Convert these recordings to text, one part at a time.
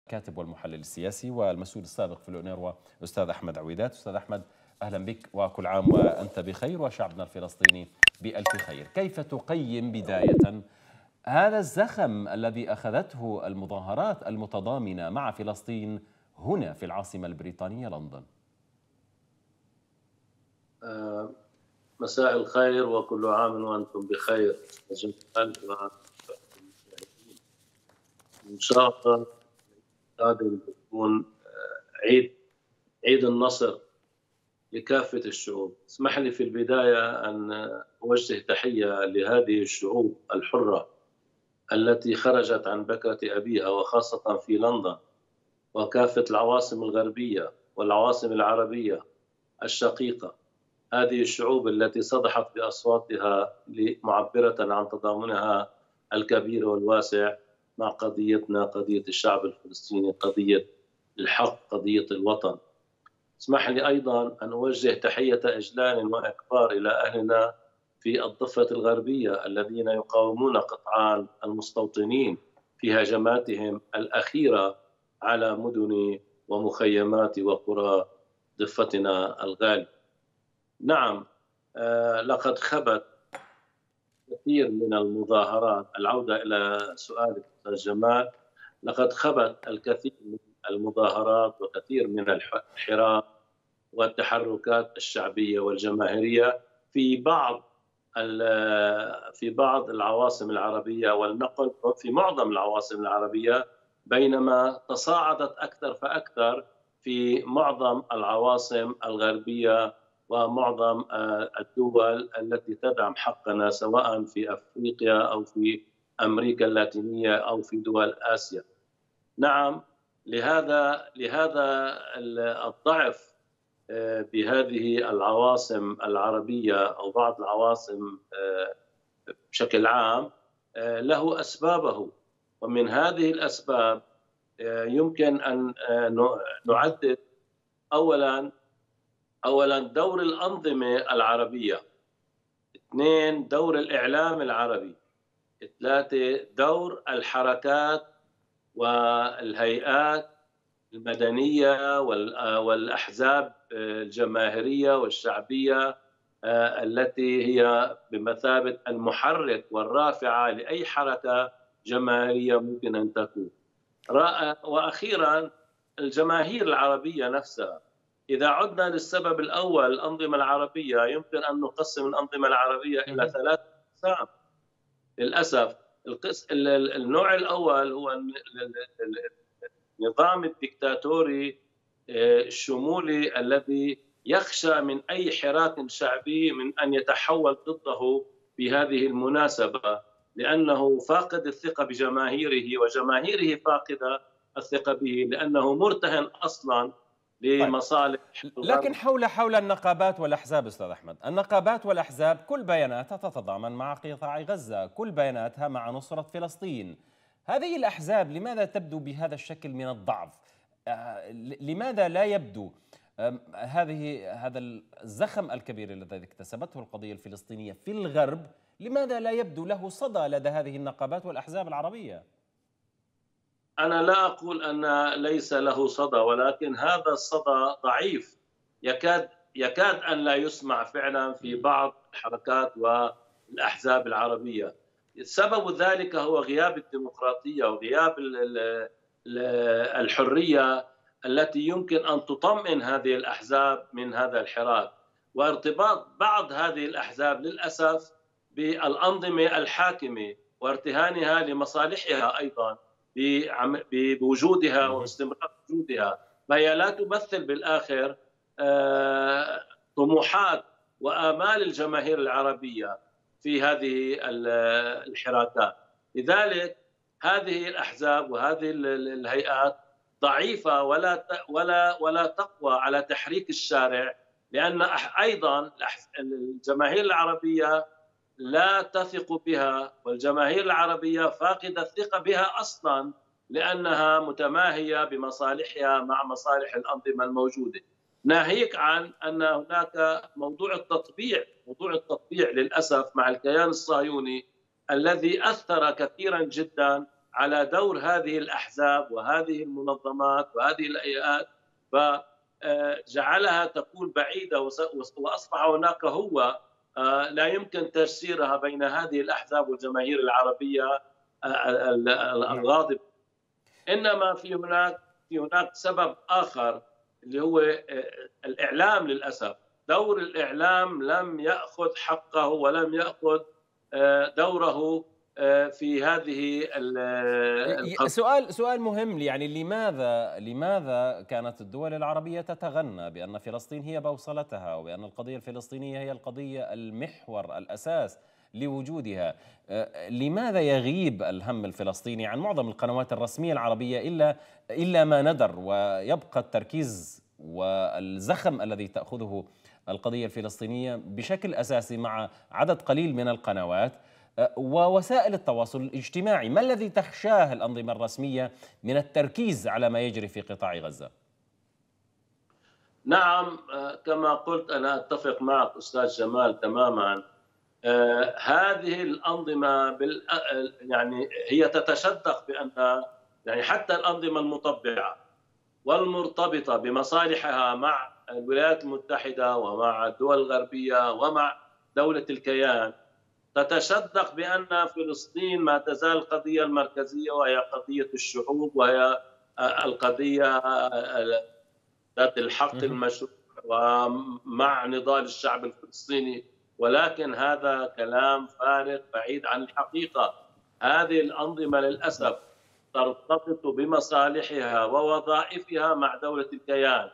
الكاتب والمحلل السياسي والمسؤول السابق في الأونروا أستاذ أحمد عويدات. أستاذ أحمد، أهلا بك وكل عام وأنت بخير وشعبنا الفلسطيني بألف خير. كيف تقيم بداية هذا الزخم الذي أخذته المظاهرات المتضامنة مع فلسطين هنا في العاصمة البريطانية لندن؟ مساء الخير وكل عام وأنتم بخير جميعا. إن شاء الله القادم بتكون عيد النصر لكافة الشعوب. اسمح لي في البداية أن أوجه تحية لهذه الشعوب الحرة التي خرجت عن بكرة أبيها، وخاصة في لندن وكافة العواصم الغربية والعواصم العربية الشقيقة. هذه الشعوب التي صدحت بأصواتها معبرة عن تضامنها الكبير والواسع مع قضيتنا، قضية الشعب الفلسطيني، قضية الحق، قضية الوطن. اسمح لي أيضا أن أوجه تحية إجلال وإكبار إلى أهلنا في الضفة الغربية الذين يقاومون قطعان المستوطنين في هجماتهم الأخيرة على مدن ومخيمات وقرى ضفتنا الغالية. نعم، لقد خبت كثير من المظاهرات. العودة إلى سؤالك أستاذ جمال، لقد خبت الكثير من المظاهرات وكثير من الحراك والتحركات الشعبية والجماهيرية في بعض العواصم العربية، والنقل في معظم العواصم العربية، بينما تصاعدت أكثر فأكثر في معظم العواصم الغربية ومعظم الدول التي تدعم حقنا، سواء في أفريقيا أو في أمريكا اللاتينية أو في دول آسيا. نعم، لهذا الضعف بهذه العواصم العربية أو بعض العواصم بشكل عام له أسبابه، ومن هذه الأسباب يمكن أن نعدد أولا دور الأنظمة العربية، 2 دور الإعلام العربي، 3 دور الحركات والهيئات المدنية والأحزاب الجماهيرية والشعبية التي هي بمثابة المحرك والرافعة لأي حركة جماهيرية ممكن أن تكون. وأخيرا الجماهير العربية نفسها. إذا عدنا للسبب الأول، الأنظمة العربية، يمكن أن نقسم الأنظمة العربية إلى 3 أقسام للأسف. النوع الأول هو النظام الدكتاتوري الشمولي الذي يخشى من أي حراك شعبي من أن يتحول ضده بهذه المناسبة، لأنه فاقد الثقة بجماهيره، وجماهيره فاقدة الثقة به لأنه مرتهن أصلا لمصالح. لكن حول النقابات والأحزاب أستاذ أحمد، النقابات والأحزاب كل بياناتها تتضامن مع قطاع غزة، كل بياناتها مع نصرة فلسطين. هذه الأحزاب لماذا تبدو بهذا الشكل من الضعف؟ لماذا لا يبدو هذا الزخم الكبير الذي اكتسبته القضية الفلسطينية في الغرب، لماذا لا يبدو له صدى لدى هذه النقابات والأحزاب العربية؟ أنا لا أقول أن ليس له صدى، ولكن هذا الصدى ضعيف، يكاد أن لا يسمع فعلا في بعض الحركات والأحزاب العربية. سبب ذلك هو غياب الديمقراطية وغياب الحرية التي يمكن أن تطمئن هذه الأحزاب من هذا الحراك، وارتباط بعض هذه الأحزاب للأسف بالأنظمة الحاكمة وارتهانها لمصالحها أيضا بوجودها واستمرار وجودها، فهي لا تمثل بالآخر طموحات وآمال الجماهير العربية في هذه الحراكات. لذلك هذه الأحزاب وهذه الهيئات ضعيفة ولا تقوى على تحريك الشارع، لأن أيضا الجماهير العربية لا تثق بها، والجماهير العربية فاقدة الثقة بها أصلا، لأنها متماهية بمصالحها مع مصالح الأنظمة الموجودة. ناهيك عن أن هناك موضوع التطبيع للأسف مع الكيان الصهيوني الذي أثر كثيرا جدا على دور هذه الأحزاب وهذه المنظمات وهذه الهيئات، فجعلها تكون بعيدة، وأصبح هناك هو لا يمكن تجسيرها بين هذه الأحزاب والجماهير العربية الغاضبة. إنما في هناك سبب آخر اللي هو الإعلام. للأسف دور الإعلام لم يأخذ حقه ولم يأخذ دوره في هذه سؤال مهم، يعني لماذا كانت الدول العربية تتغنى بأن فلسطين هي بوصلتها وبأن القضية الفلسطينية هي القضية المحور الأساس لوجودها؟ لماذا يغيب الهم الفلسطيني عن معظم القنوات الرسمية العربية إلا ما ندر، ويبقى التركيز والزخم الذي تأخذه القضية الفلسطينية بشكل أساسي مع عدد قليل من القنوات ووسائل التواصل الاجتماعي؟ ما الذي تخشاه الأنظمة الرسمية من التركيز على ما يجري في قطاع غزة؟ نعم، كما قلت أنا أتفق معك أستاذ جمال تماما. هذه الأنظمة يعني هي تتشدق بأن يعني حتى الأنظمة المطبعة والمرتبطة بمصالحها مع الولايات المتحدة ومع الدول الغربية ومع دولة الكيان تتشدق بأن فلسطين ما تزال القضية المركزية، وهي قضية الشعوب، وهي القضية ذات الحق المشروع ومع نضال الشعب الفلسطيني. ولكن هذا كلام فارغ بعيد عن الحقيقة. هذه الأنظمة للأسف ترتبط بمصالحها ووظائفها مع دولة الكيان.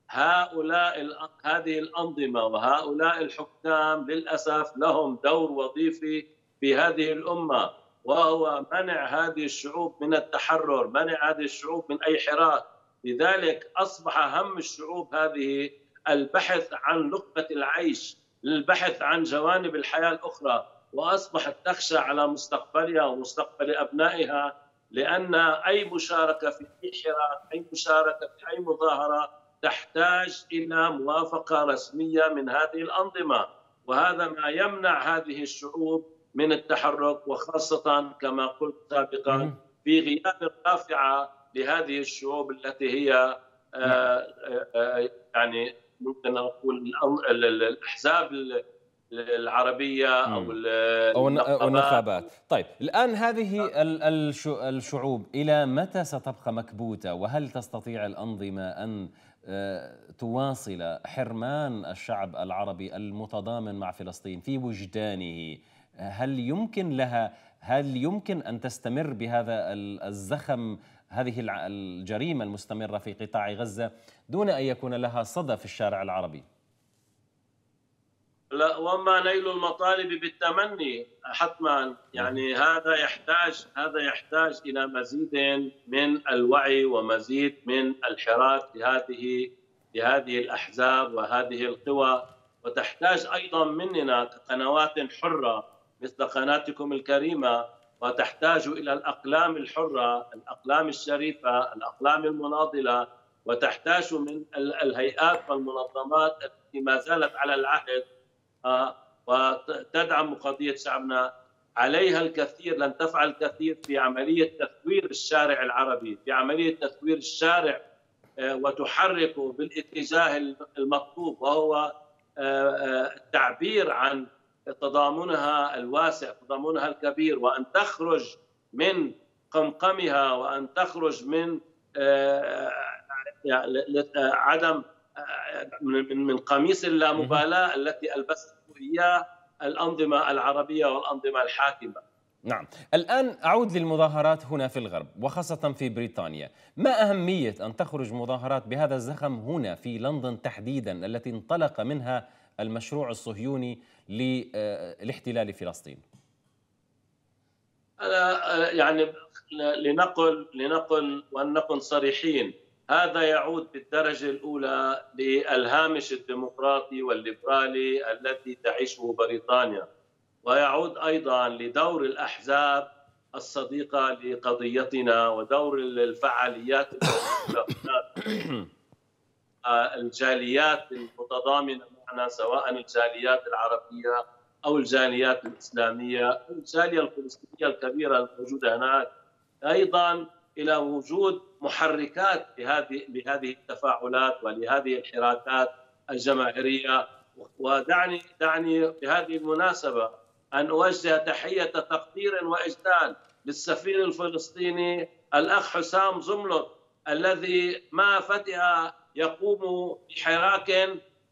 هذه الأنظمة وهؤلاء الحكام للأسف لهم دور وظيفي في هذه الأمة، وهو منع هذه الشعوب من التحرر، منع هذه الشعوب من أي حراك. لذلك أصبح هم الشعوب هذه البحث عن لقمة العيش، للبحث عن جوانب الحياة الأخرى، وأصبحت تخشى على مستقبلها ومستقبل أبنائها، لأن أي مشاركة في أي حراك، أي مشاركة في أي مظاهرة تحتاج إلى موافقة رسمية من هذه الأنظمة، وهذا ما يمنع هذه الشعوب من التحرك، وخاصة كما قلت سابقا في غياب الرافعة لهذه الشعوب التي هي يعني ممكن نقول الأحزاب العربية أو النقابات. طيب الآن هذه الشعوب إلى متى ستبقى مكبوتة؟ وهل تستطيع الأنظمة أن تواصل حرمان الشعب العربي المتضامن مع فلسطين في وجدانه؟ هل يمكن أن تستمر بهذا الزخم، هذه الجريمة المستمرة في قطاع غزة دون أن يكون لها صدى في الشارع العربي؟ لا، وما نيل المطالب بالتمني حتما. يعني هذا يحتاج إلى مزيد من الوعي ومزيد من الحراك لهذه الأحزاب وهذه القوى، وتحتاج أيضا مننا كقنوات حرة مثل قناتكم الكريمة، وتحتاج إلى الأقلام الحرة، الأقلام الشريفة، الأقلام المناضلة، وتحتاج من الهيئات والمنظمات التي ما زالت على العهد وتدعم قضية شعبنا. عليها الكثير، لن تفعل الكثير في عملية تثوير الشارع العربي، في عملية تثوير الشارع وتحركه بالاتجاه المطلوب، وهو التعبير عن تضامنها الواسع، تضامنها الكبير، وأن تخرج من قمقمها، وأن تخرج من عدم من قميص اللامبالاة التي ألبسته إياه الأنظمة العربية والأنظمة الحاكمة. نعم، الآن أعود للمظاهرات هنا في الغرب وخاصة في بريطانيا. ما أهمية أن تخرج مظاهرات بهذا الزخم هنا في لندن تحديدا التي انطلق منها المشروع الصهيوني لاحتلال فلسطين؟ يعني لنقل وأن نكون صريحين، هذا يعود بالدرجة الأولى للهامش الديمقراطي والليبرالي الذي تعيشه بريطانيا، ويعود أيضا لدور الأحزاب الصديقة لقضيتنا ودور الفعاليات الجاليات المتضامنة معنا، سواء الجاليات العربية أو الجاليات الإسلامية أو الجالية الفلسطينية الكبيرة الموجودة هناك. أيضا إلى وجود محركات لهذه التفاعلات ولهذه الحراكات الجماهيرية. ودعني بهذه المناسبة أن أوجه تحية تقدير وإجلال للسفير الفلسطيني الأخ حسام زملط، الذي ما فتئ يقوم بحراك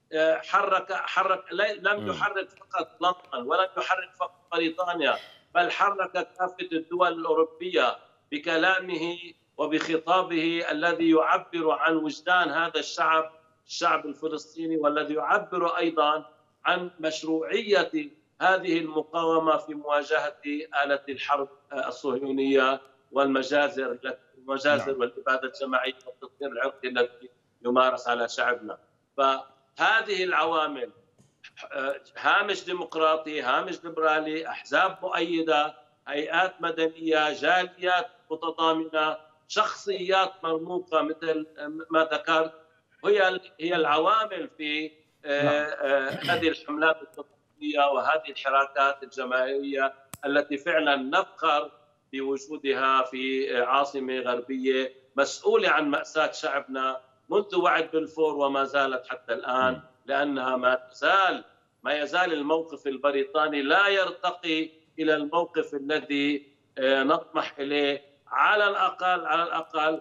لم يحرك فقط لندن ولم يحرك فقط بريطانيا، بل حرك كافة الدول الأوروبية بكلامه وبخطابه الذي يعبر عن وجدان هذا الشعب الفلسطيني، والذي يعبر أيضا عن مشروعية هذه المقاومة في مواجهة آلة الحرب الصهيونية والمجازر والإبادة الجماعية والتطهير العرقي الذي يمارس على شعبنا. فهذه العوامل، هامش ديمقراطي، هامش ليبرالي، أحزاب مؤيدة، هيئات مدنية، جاليات متضامنة، شخصيات مرموقة مثل ما ذكرت، هي العوامل في هذه الحملات التطبيقية وهذه الحراكات الجماهيرية التي فعلا نفخر بوجودها في عاصمة غربية مسؤولة عن مأساة شعبنا منذ وعد بلفور وما زالت حتى الآن، لأنها ما يزال الموقف البريطاني لا يرتقي إلى الموقف الذي نطمح إليه. على الأقل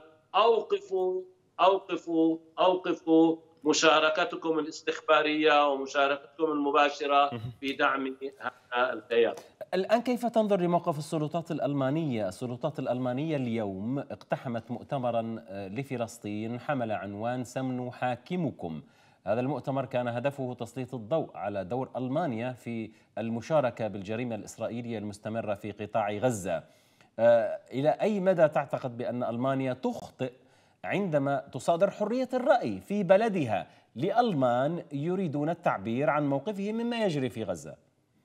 أوقفوا مشاركتكم الاستخبارية ومشاركتكم المباشرة في دعم هذا الكيان. الآن كيف تنظر لموقف السلطات الألمانية؟ السلطات الألمانية اليوم اقتحمت مؤتمرا لفلسطين حمل عنوان سمنوا حاكمكم. هذا المؤتمر كان هدفه تسليط الضوء على دور ألمانيا في المشاركة بالجريمة الإسرائيلية المستمرة في قطاع غزة. إلى أي مدى تعتقد بأن ألمانيا تخطئ عندما تصادر حرية الرأي في بلدها لألمان يريدون التعبير عن موقفهم مما يجري في غزة؟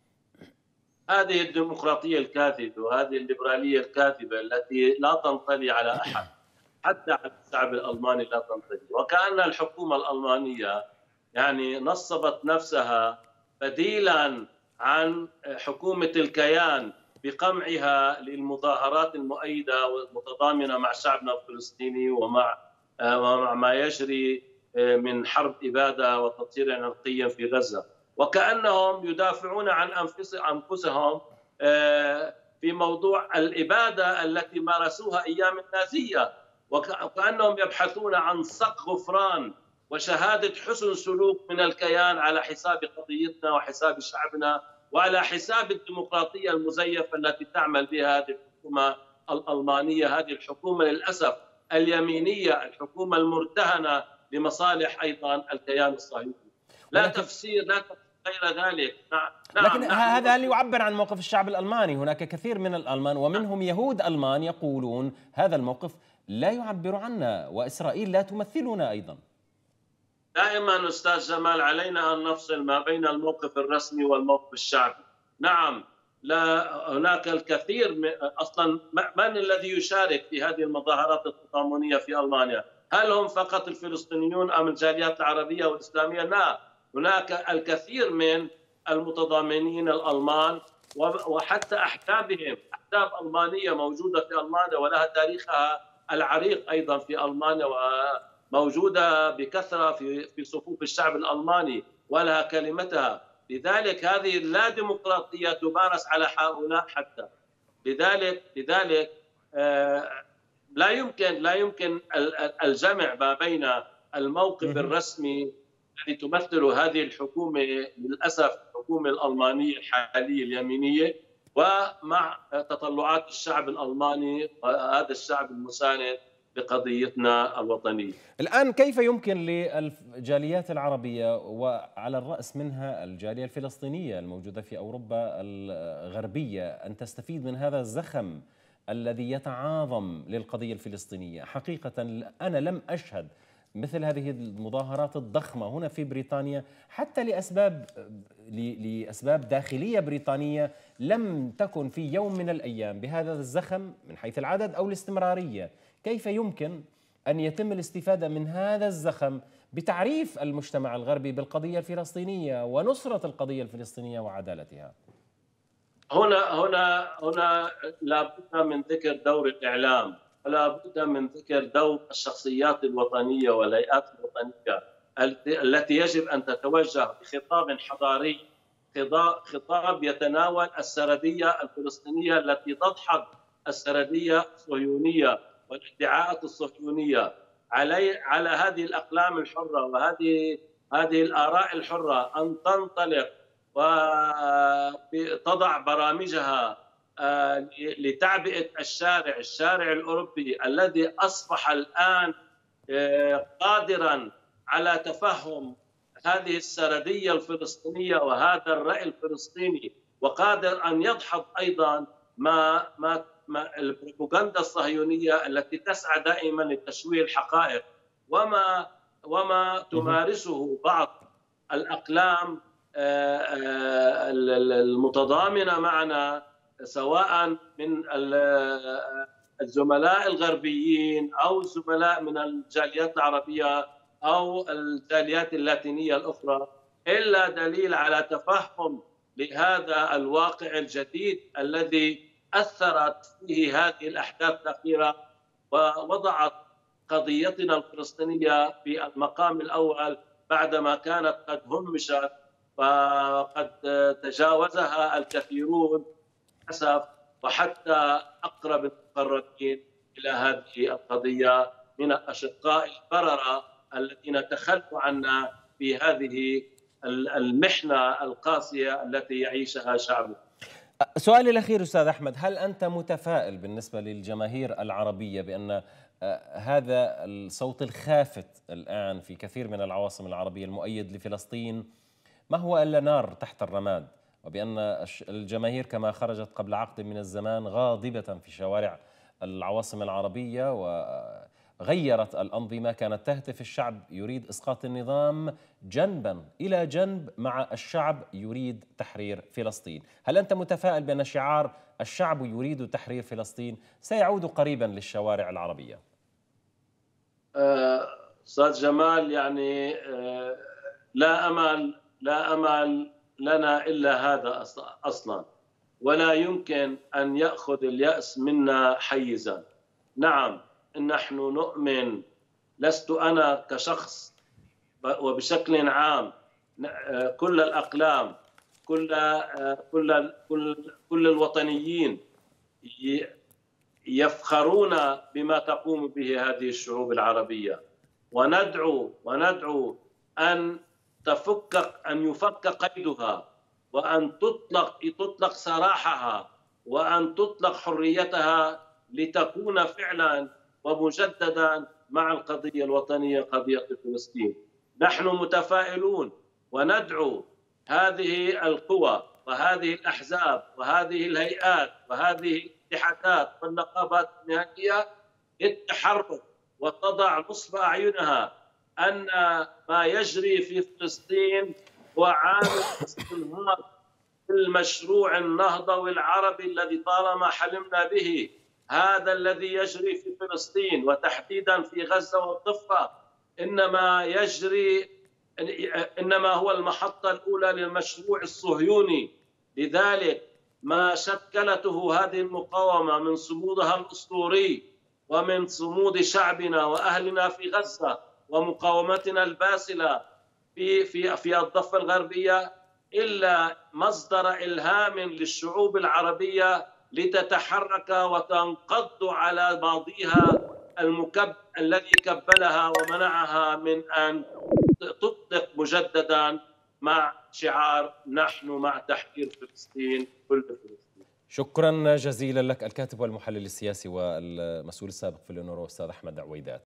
هذه الديمقراطية الكاذبة وهذه الليبرالية الكاذبة التي لا تنطلي على أحد، حتى على الشعب الألماني لا تنطلي. وكأن الحكومة الألمانية يعني نصبت نفسها بديلا عن حكومة الكيان بقمعها للمظاهرات المؤيدة والمتضامنة مع شعبنا الفلسطيني ومع ما يجري من حرب إبادة وتطهير عرقي في غزة، وكأنهم يدافعون عن أنفسهم في موضوع الإبادة التي مارسوها أيام النازية، وكأنهم يبحثون عن صك غفران وشهادة حسن سلوك من الكيان على حساب قضيتنا وحساب شعبنا وعلى حساب الديمقراطية المزيفة التي تعمل بها هذه الحكومة الألمانية، هذه الحكومة للأسف اليمينية، الحكومة المرتهنة لمصالح أيضا الكيان الصهيوني. لا تفسير غير ذلك. لكن هذا اللي يعبر عن موقف الشعب الألماني. هناك كثير من الألمان ومنهم يهود ألمان يقولون هذا الموقف لا يعبر عنا وإسرائيل لا تمثلنا أيضا. دائما أستاذ جمال علينا أن نفصل ما بين الموقف الرسمي والموقف الشعبي. نعم، لا هناك الكثير أصلا من الذي يشارك في هذه المظاهرات التضامنية في ألمانيا؟ هل هم فقط الفلسطينيون أم الجاليات العربية والإسلامية؟ لا، هناك الكثير من المتضامنين الألمان وحتى أحزابهم، أحزاب ألمانية موجودة في ألمانيا ولها تاريخها العريق أيضا في ألمانيا وموجودة بكثرة في صفوف الشعب الألماني ولها كلمتها. لذلك هذه لا ديمقراطية تمارس على هؤلاء حتى. لذلك لا يمكن الجمع ما بين الموقف الرسمي الذي تمثله هذه الحكومة للأسف الحكومة الألمانية الحالية اليمينية ومع تطلعات الشعب الألماني وهذا الشعب المساند لقضيتنا الوطنية. الآن كيف يمكن للجاليات العربية وعلى الرأس منها الجالية الفلسطينية الموجودة في أوروبا الغربية أن تستفيد من هذا الزخم الذي يتعاظم للقضية الفلسطينية؟ حقيقة أنا لم أشهد مثل هذه المظاهرات الضخمة هنا في بريطانيا حتى لأسباب داخلية بريطانية لم تكن في يوم من الأيام بهذا الزخم من حيث العدد أو الاستمرارية. كيف يمكن أن يتم الاستفادة من هذا الزخم بتعريف المجتمع الغربي بالقضية الفلسطينية ونصرة القضية الفلسطينية وعدالتها؟ هنا لا بد من ذكر دور الإعلام، ولا بد من ذكر دور الشخصيات الوطنية والهيئات الوطنية التي يجب أن تتوجه بخطاب حضاري، خطاب يتناول السردية الفلسطينية التي تدحض السردية الصهيونية والادعاءات الصهيونية. على هذه الأقلام الحرة هذه الآراء الحرة أن تنطلق وتضع برامجها لتعبئة الشارع الأوروبي الذي أصبح الآن قادرا على تفهم هذه السردية الفلسطينية وهذا الرأي الفلسطيني، وقادر أن يدحض أيضا ما البروباغندا الصهيونية التي تسعى دائما لتشويه الحقائق، وما تمارسه بعض الأقلام المتضامنة معنا، سواء من الزملاء الغربيين أو الزملاء من الجاليات العربية أو الجاليات اللاتينية الأخرى، إلا دليل على تفهم لهذا الواقع الجديد الذي أثرت فيه هذه الأحداث الأخيرة ووضعت قضيتنا الفلسطينية في المقام الأول بعدما كانت قد همشت وقد تجاوزها الكثيرون للأسف، وحتى أقرب المقربين إلى هذه القضية من الأشقاء البررة الذين تخلوا عنا في هذه المحنة القاسية التي يعيشها شعبنا. سؤالي الأخير أستاذ أحمد، هل أنت متفائل بالنسبة للجماهير العربية بأن هذا الصوت الخافت الآن في كثير من العواصم العربية المؤيد لفلسطين ما هو إلا نار تحت الرماد، وبأن الجماهير كما خرجت قبل عقد من الزمان غاضبة في شوارع العواصم العربية وغيرت الأنظمة، كانت تهتف الشعب يريد إسقاط النظام جنبا إلى جنب مع الشعب يريد تحرير فلسطين؟ هل أنت متفائل بأن شعار الشعب يريد تحرير فلسطين سيعود قريبا للشوارع العربية؟ أستاذ جمال، يعني لا أمل لنا إلا هذا أصلا، ولا يمكن أن يأخذ اليأس منا حيزا. نعم، نحن نؤمن، لست أنا كشخص وبشكل عام، كل الأقلام، كل الوطنيين يفخرون بما تقوم به هذه الشعوب العربية، وندعو أن يفك قيدها، وأن تطلق سراحها، وأن تطلق حريتها لتكون فعلا ومجددا مع القضية الوطنية، قضية فلسطين. نحن متفائلون وندعو هذه القوى وهذه الأحزاب وهذه الهيئات وهذه الاتحادات والنقابات المهنية للتحرك وتضع نصب أعينها أن ما يجري في فلسطين هو عامل استنهاض المشروع النهضوي العربي الذي طالما حلمنا به. هذا الذي يجري في فلسطين وتحديدا في غزة والضفة إنما هو المحطة الأولى للمشروع الصهيوني. لذلك ما شكلته هذه المقاومة من صمودها الأسطوري ومن صمود شعبنا وأهلنا في غزة ومقاومتنا الباسلة في الضفة الغربية إلا مصدر إلهام للشعوب العربية لتتحرك وتنقض على ماضيها الذي كبلها ومنعها من أن تطلق مجددا مع شعار نحن مع تحرير فلسطين، كل فلسطين. شكرا جزيلا لك الكاتب والمحلل السياسي والمسؤول السابق في الأونروا أستاذ أحمد عويدات.